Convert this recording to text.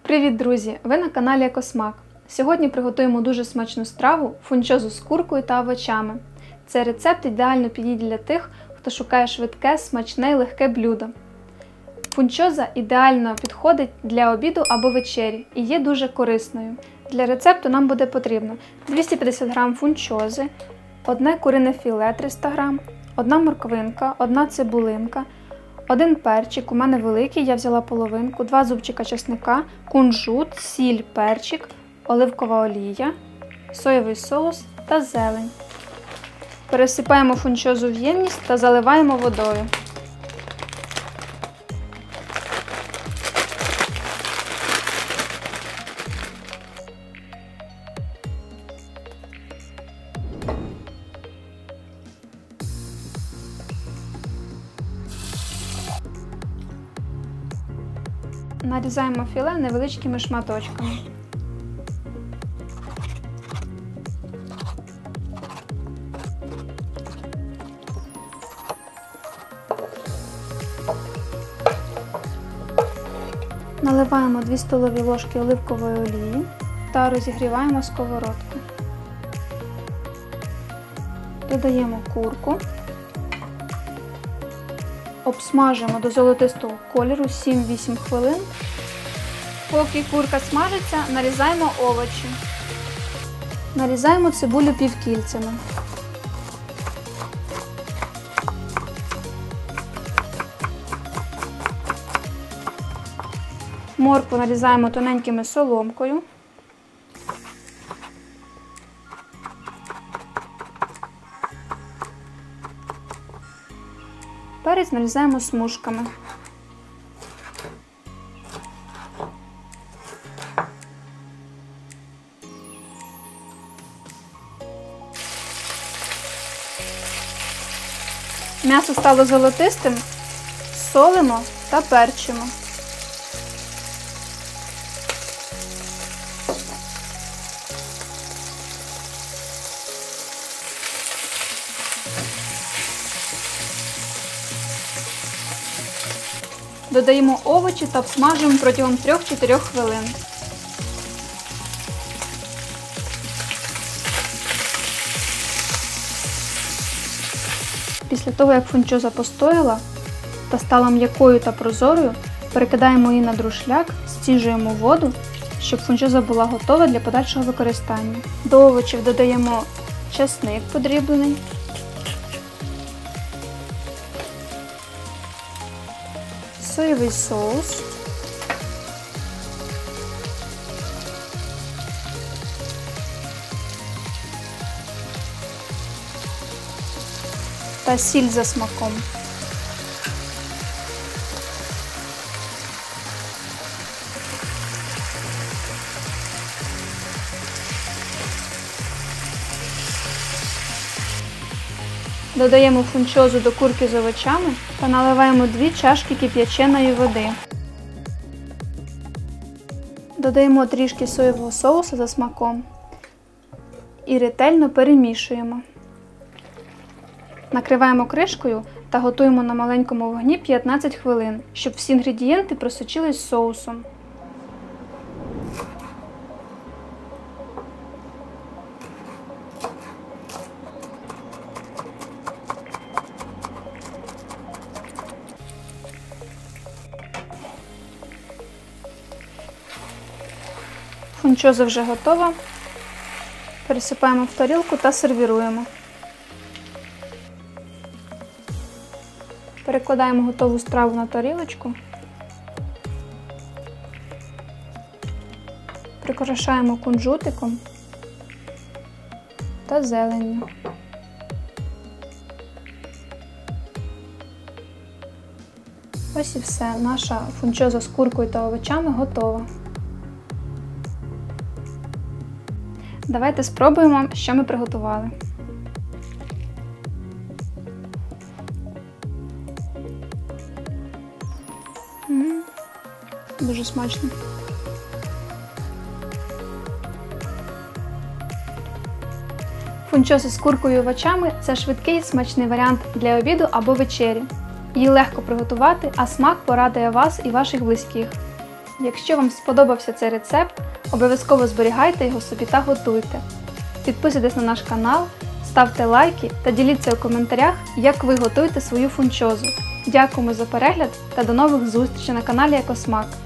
Привіт, друзі! Ви на каналі Екосмак. Сьогодні приготуємо дуже смачну страву – фунчозу з куркою та овочами. Цей рецепт ідеально підійде для тих, хто шукає швидке, смачне і легке блюдо. Фунчоза ідеально підходить для обіду або вечері і є дуже корисною. Для рецепту нам буде потрібно 250 г фунчози, одне курине філе 300 г, одна морквинка, одна цибулинка, один перчик, у мене великий, я взяла половинку, 2 зубчика чесника, кунжут, сіль, перчик, оливкова олія, соєвий соус та зелень. Пересипаємо фунчозу в ємність та заливаємо водою. Нарізаємо філе невеличкими шматочками. Наливаємо 2 столові ложки оливкової олії та розігріваємо сковородку. Додаємо курку. Обсмажуємо до золотистого кольору 7-8 хвилин. Поки курка смажиться, нарізаємо овочі. Нарізаємо цибулю півкільцями. Моркву нарізаємо тоненькими соломкою. Перець нарізаємо смужками. М'ясо стало золотистим, солимо та перчимо. Додаємо овочі та обсмажуємо протягом 3-4 хвилин. Після того, як фунчоза постояла та стала м'якою та прозорою, перекидаємо її на друшляк, стіжуємо воду, щоб фунчоза була готова для подальшого використання. До овочів додаємо часник подріблений, соєвий соус, та сіль за смаком. Додаємо фунчозу до курки з овочами та наливаємо 2 чашки кип'яченої води. Додаємо трішки соєвого соусу за смаком і ретельно перемішуємо. Накриваємо кришкою та готуємо на маленькому вогні 15 хвилин, щоб всі інгредієнти просочились соусом. Фунчоза вже готова. Пересипаємо в тарілку та сервіруємо. Перекладаємо готову страву на тарілочку. Прикрашаємо кунжутиком та зеленню. Ось і все. Наша фунчоза з куркою та овочами готова. Давайте спробуємо, що ми приготували. Дуже смачно. Фунчоза з куркою і овочами – це швидкий і смачний варіант для обіду або вечері. Її легко приготувати, а смак порадує вас і ваших близьких. Якщо вам сподобався цей рецепт, обов'язково зберігайте його собі та готуйте. Підписуйтесь на наш канал, ставте лайки та діліться у коментарях, як ви готуєте свою фунчозу. Дякуємо за перегляд та до нових зустрічей на каналі Екосмак!